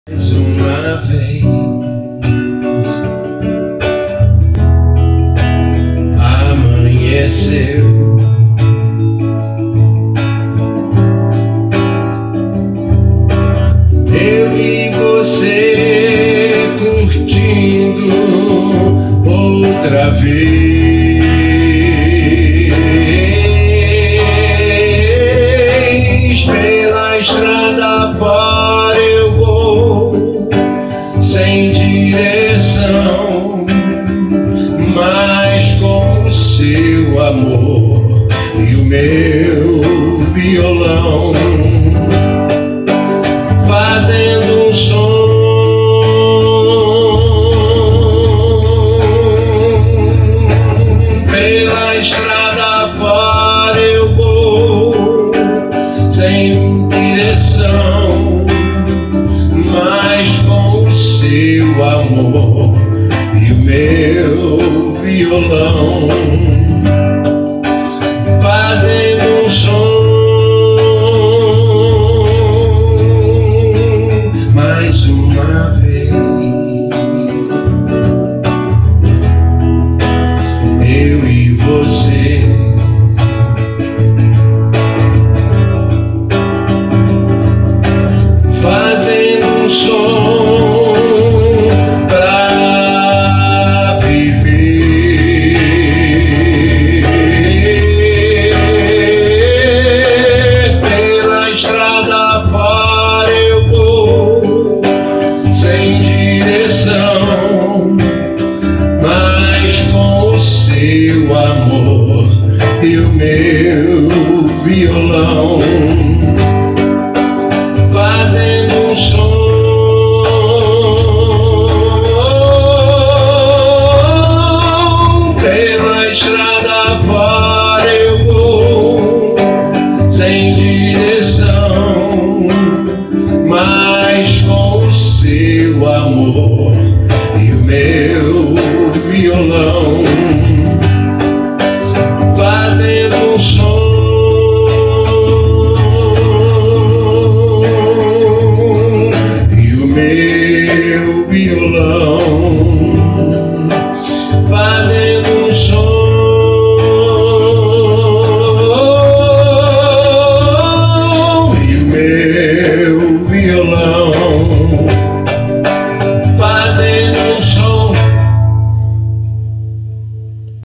Mais uma vez amanheceu. Eu e você curtindo outra vez. Pela estrada fora eu vou, sem direção, mas com o seu amor e o meu violão, fazendo um som. Pela estrada fora eu vou, sem direção, mas com o seu amor e o meu violão.